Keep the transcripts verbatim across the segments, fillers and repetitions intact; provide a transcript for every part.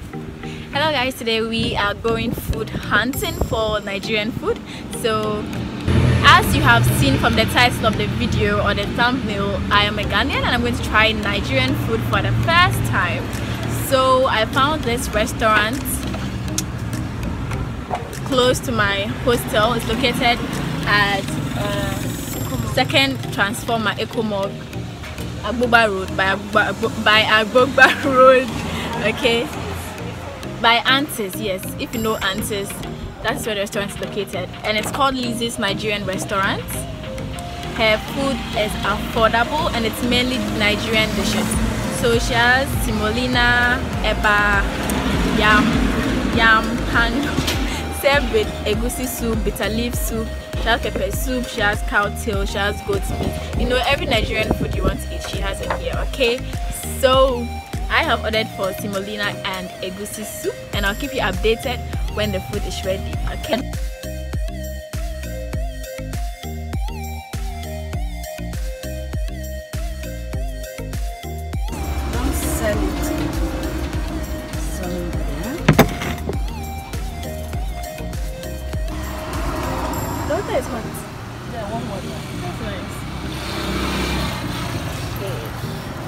Hello guys, today we are going food hunting for Nigerian food. So as you have seen from the title of the video or the thumbnail, I am a Ghanaian and I'm going to try Nigerian food for the first time. So I found this restaurant close to my hostel. It's located at uh, second transformer Ekomog, Agbogba Road, by Agbogba, by Agbogba Road. Okay, by Antis. Yes, if you know Antis, that's where the restaurant is located, and it's called Lizzys Nigerian Restaurant. Her food is affordable and it's mainly Nigerian dishes. So she has semolina, eba, yam, yam, hand, served with egusi soup, bitter leaf soup. She has pepper soup, she has cowtail, she has goat meat. You know, every Nigerian food you want to eat, she has it here. Okay, so I have ordered for semolina and egusi soup, and I'll keep you updated when the food is ready. Okay. Don't sell it. Somewhere. The water is hot. Yeah, one water. That's nice. Okay.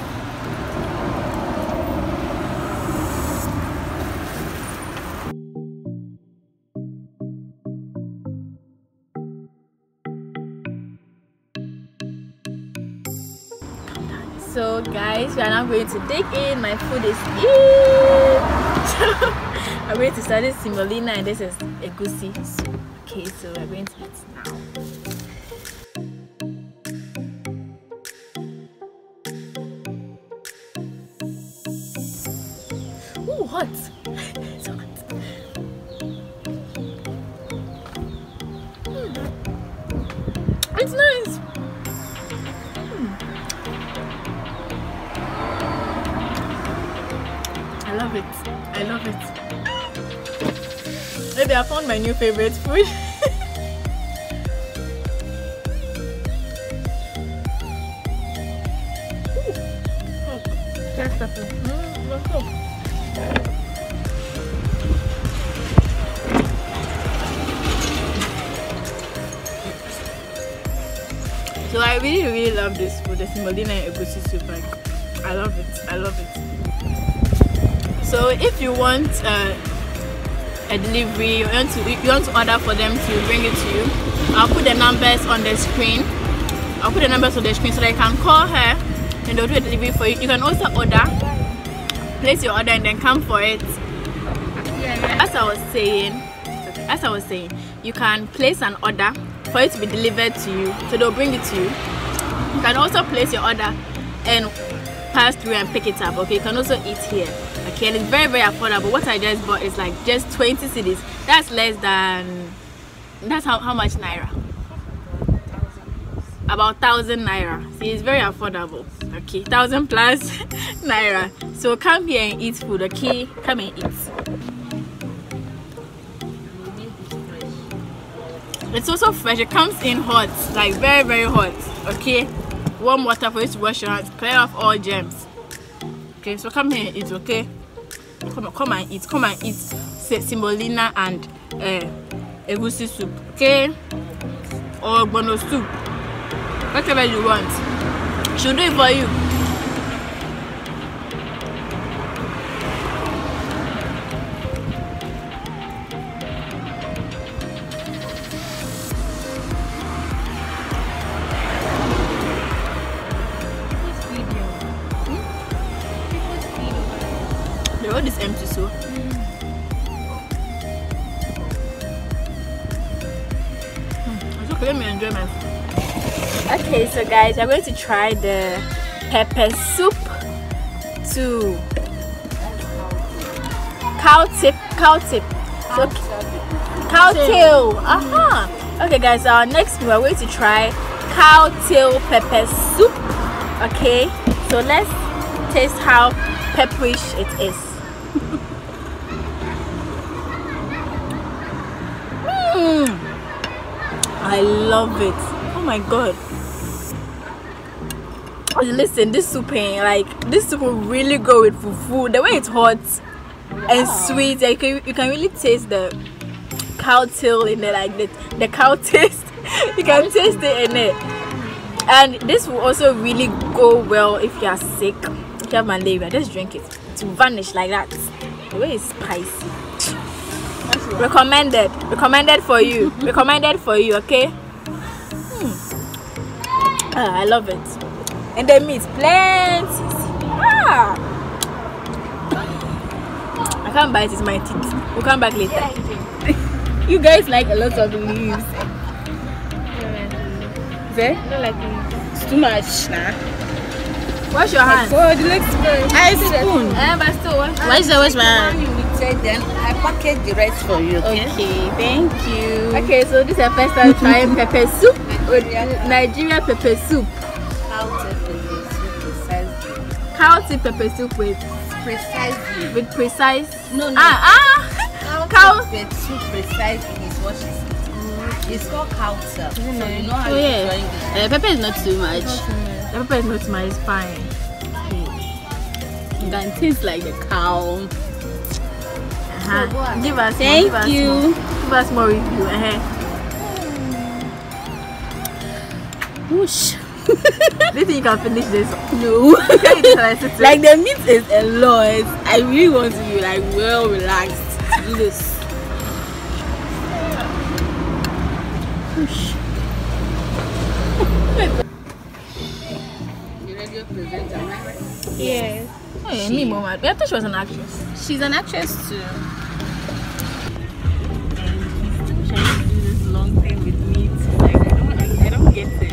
So guys, we are now going to dig in. My food is in. I'm going to start this semolina and this is egusi soup. Okay, so we're going to eat now. Ooh, hot. It's hot. Mm. It's nice. I love it. I love it. Maybe I found my new favorite food. Cowtail pepper. Mm, let's go. So I really, really love this food, the semolina and egusi soup. Like, I love it. I love it. So if you want uh, a delivery, you want to you want to order for them to bring it to you, I'll put the numbers on the screen. I'll put the numbers on the screen so that you can call her and they'll do a delivery for you. You can also order, place your order and then come for it. As I was saying, as I was saying, you can place an order for it to be delivered to you, so they'll bring it to you. You can also place your order and pass through and pick it up. Okay, you can also eat here. Okay, and it's very very affordable. What I just bought is like just twenty cedis. That's less than, that's how, how much naira? About thousand naira. See, it's very affordable. Okay, thousand plus naira. So come here and eat food. Okay, come and eat. It's also fresh. It comes in hot, like very very hot. Okay, warm water for you to wash your hands, clear off all germs. Okay, so come here and eat. Okay, come come and eat. Come and eat semolina and uh, egusi soup. Okay, or bono soup, whatever you want. She'll do it for you. The road is empty, so mm. It's okay, let me enjoy my food. Okay, so guys, we're going to try the pepper soup to cow tip, cow tip, so cowtail. Aha. Okay, guys, our next meal we're going to try cowtail pepper soup. Okay, so let's taste how pepperish it is. mm. I love it. Oh my god. Listen, this soup, like this soup will really go with fufu. The way it's hot, and sweet. Like, you can, you can really taste the cow tail in it, like the, the cow taste. You can taste it in it. And this will also really go well if you are sick. If you have malaria, just drink it. To vanish like that. The way it's spicy. Recommended. Recommended for you. Recommended for you, okay? Hmm. Ah, I love it. And the meat, plenty. Ah. I can't bite it, it's my teeth. We'll come back later. You guys like a lot of leaves. There? Not like it. It's too much, nah. Wash your hands. Oh, the next I spoon. Eh, but still wash. Wash the wash my hand. You will take them. I package the rest for you. Okay. Okay, thank you. Okay, so this is the first time trying pepper soup with Nigerian pepper soup. Cowtail pepper soup precisely. Cowtail pepper soup with Precisely. with precise. No, no. Ah ah. Cow pepper soup precisely is what she's. It's called cowtail. So you know how Oh you yeah. join Uh, pepper is not too much. The pepper is not much. It's fine. It can taste like the cow. Uh-huh. go on. Give us. Thank more, give us you. More. Give us more review. Uh-huh. Whoosh. Do you think you can finish this? No. Like Like the meat is a lot. I really want to be like well relaxed to do this. Whoosh. the radio presenter, am I right? Yes. Hey, me, mom. I thought she was an actress. She's an actress too. And he's still trying to do this long thing with meat. Like I don't, I, I don't get it.